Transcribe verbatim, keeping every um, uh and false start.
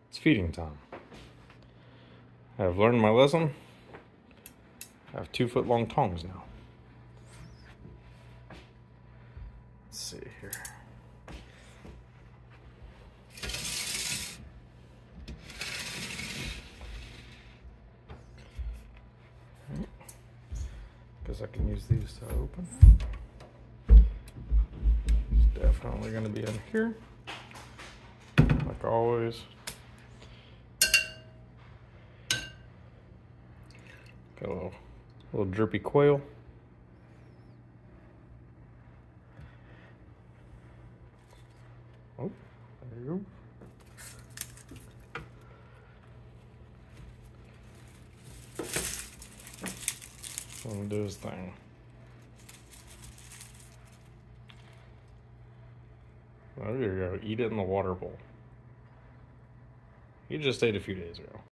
It's feeding time. I've learned my lesson. I have two foot long tongs now. Let's see here. Because I can use these to open. It's definitely going to be in here, like always. Got a little, little drippy quail. Oh, there you go. Let him do his thing. There you go. Eat it in the water bowl. He just ate a few days ago.